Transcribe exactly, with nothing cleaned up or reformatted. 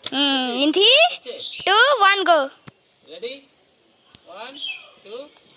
Hmm, in three, two, one, go. Ready? One, two.